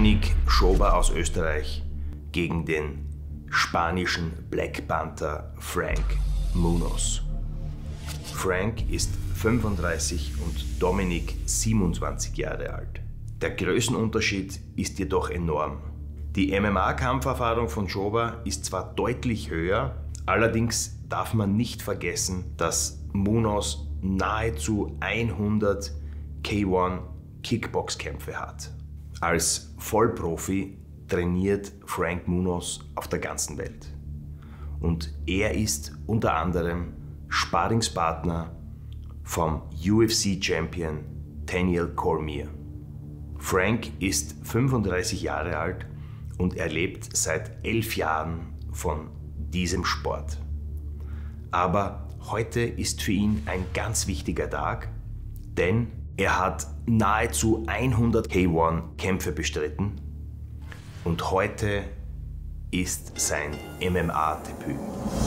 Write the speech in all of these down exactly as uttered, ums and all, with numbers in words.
Dominik Schober aus Österreich gegen den spanischen Black Panther Frank Munoz. Frank ist fünfunddreißig und Dominik siebenundzwanzig Jahre alt. Der Größenunterschied ist jedoch enorm. Die M M A-Kampferfahrung von Schober ist zwar deutlich höher, allerdings darf man nicht vergessen, dass Munoz nahezu hundert K eins Kickbox-Kämpfe hat. Als Vollprofi trainiert Frank Munoz auf der ganzen Welt. Und er ist unter anderem Sparringspartner vom U F C-Champion Daniel Cormier. Frank ist fünfunddreißig Jahre alt und er lebt seit elf Jahren von diesem Sport. Aber heute ist für ihn ein ganz wichtiger Tag, denn er hat nahezu hundert K eins Kämpfe bestritten und heute ist sein M M A-Debüt.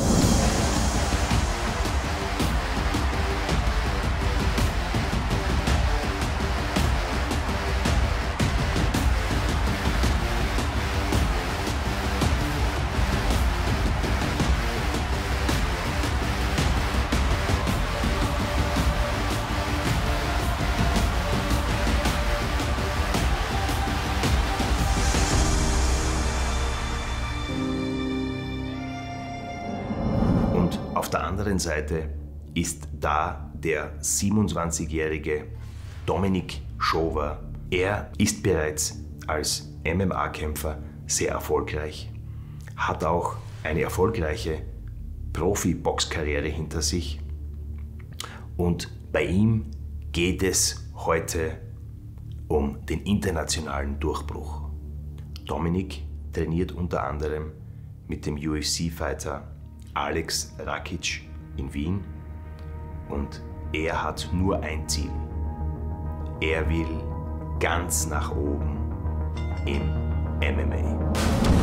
Auf der anderen Seite ist da der siebenundzwanzigjährige Dominik Schober. Er ist bereits als M M A-Kämpfer sehr erfolgreich, hat auch eine erfolgreiche Profi-Boxkarriere hinter sich und bei ihm geht es heute um den internationalen Durchbruch. Dominik trainiert unter anderem mit dem U F C-Fighter Alex Rakic in Wien und er hat nur ein Ziel. Er will ganz nach oben im M M A.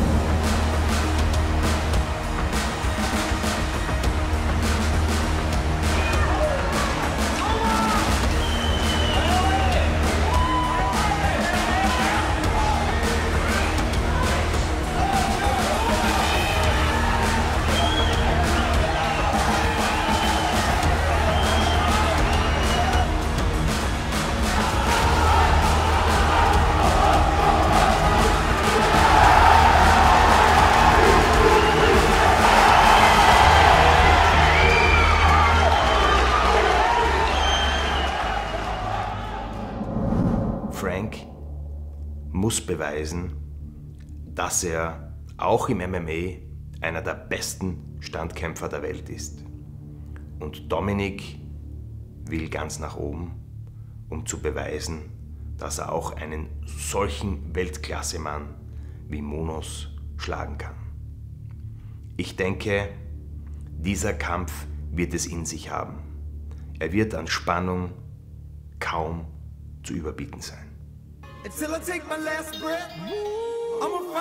Frank muss beweisen, dass er auch im M M A einer der besten Standkämpfer der Welt ist. Und Dominik will ganz nach oben, um zu beweisen, dass er auch einen solchen Weltklasse-Mann wie Munoz schlagen kann. Ich denke, dieser Kampf wird es in sich haben. Er wird an Spannung kaum zu überbieten sein. Until I take my last breath, I'm a